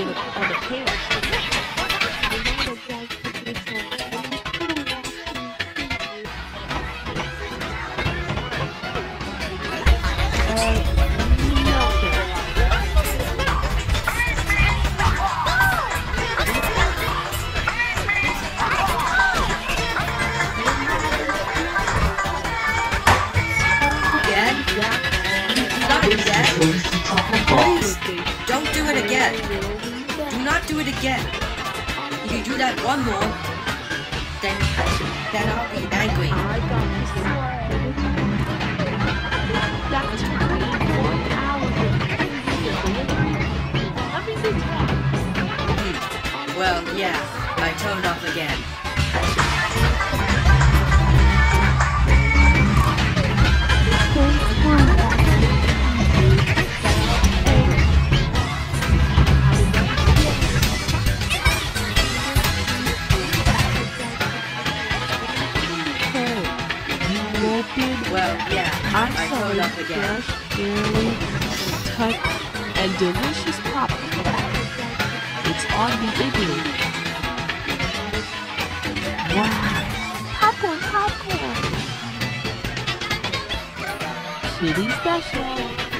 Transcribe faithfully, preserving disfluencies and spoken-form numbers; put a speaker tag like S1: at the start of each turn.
S1: in the, on the pan.
S2: Again? Not again. Please, don't do it again. Do not do it again. If you do that one more, then, then I'll be angry.
S1: I got this That took me one hour Let me be
S2: Hmm. Well, yeah, I turned off again. Well, yeah,
S1: I'm
S2: I
S1: sorry,
S2: turned off again.
S1: fresh, airy, touch, and delicious popcorn. It's on the igloo. Wow, popcorn, popcorn. Kitty special.